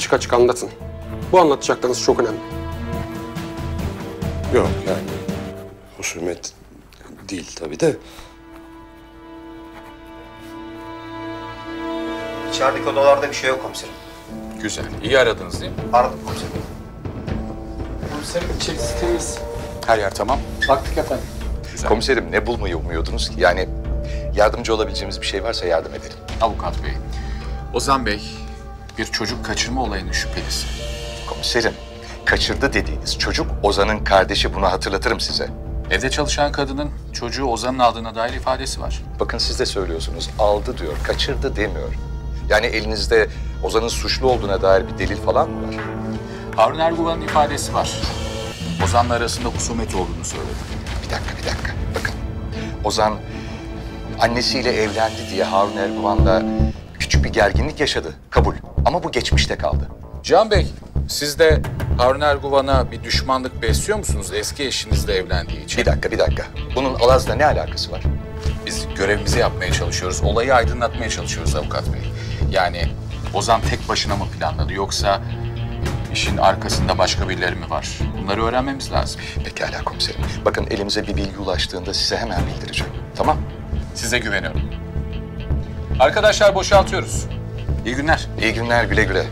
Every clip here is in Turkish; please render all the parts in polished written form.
açık açık anlatın. Bu anlatacaklarınız çok önemli. Yok yani husumet değil tabii de. İçerideki odalarda bir şey yok komiserim. Güzel. İyi aradınız değil mi? Aradık komiserim. Komiserim içerisi temiz. Her yer tamam. Baktık efendim. Güzel. Komiserim ne bulmayı umuyordunuz ki? Yani yardımcı olabileceğimiz bir şey varsa yardım edelim. Avukat bey, Ozan Bey bir çocuk kaçırma olayının şüphelisi. Komiserim, kaçırdı dediğiniz çocuk Ozan'ın kardeşi, bunu hatırlatırım size. Evde çalışan kadının çocuğu Ozan'ın aldığına dair ifadesi var. Bakın siz de söylüyorsunuz, aldı diyor, kaçırdı demiyor. Yani elinizde Ozan'ın suçlu olduğuna dair bir delil falan mı var? Harun Erguvan'ın ifadesi var. Ozan'la arasında husumet olduğunu söyledi. Bir dakika. Bakın, Ozan annesiyle evlendi diye Harun Erguvan'la küçük bir gerginlik yaşadı. Kabul. Ama bu geçmişte kaldı. Cihan Bey, siz de Harun Erguvan'a bir düşmanlık besliyor musunuz eski eşinizle evlendiği için? Bir dakika. Bunun Alaz'la ne alakası var? Biz görevimizi yapmaya çalışıyoruz, olayı aydınlatmaya çalışıyoruz avukat bey. Yani Ozan tek başına mı planladı yoksa işin arkasında başka birileri mi var? Bunları öğrenmemiz lazım. Pekala komiserim. Bakın elimize bir bilgi ulaştığında size hemen bildireceğim. Tamam? Size güveniyorum. Arkadaşlar boşaltıyoruz. İyi günler. İyi günler, güle güle.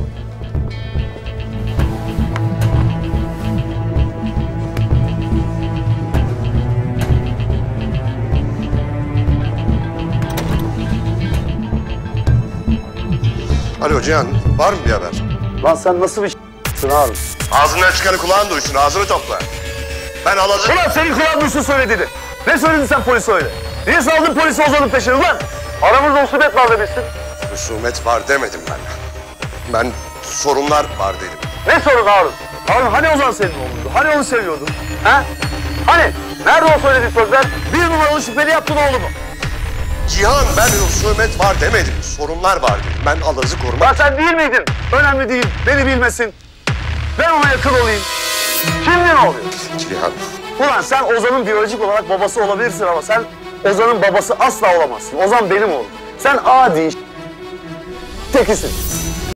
Alo Cihan, var mı bir haber? Lan sen nasıl bir s***sın Harun? Ağzından çıkanı kulağın duysun, ağzını topla. Ben Alaz'ı... Ulan senin kulağın duysun söylediğini. Ne söyledin sen polise öyle? Niye saldın polisi Ozan'ın peşine ulan? Aramızda husumet var demişsin. Husumet var demedim ben. Ben sorunlar var dedim. Ne sorun Harun? Harun hani Ozan senin oğlundu? Hani onu seviyordun? Ha? Hani? Nerede o söylediğin sözler? Bir numaralı şüpheli yaptın oğlumu. Cihan, ben husumet var demedim. Sorunlar var dedim. Ben Alaz'ı korumak... Lan sen değil miydin? Önemli değil. Beni bilmesin. Ben ona yakın olayım. Şimdi ne oluyor? Cihan... Ulan sen Ozan'ın biyolojik olarak babası olabilirsin ama sen Ozan'ın babası asla olamazsın. Ozan benim oğlum. Sen adi tekisin.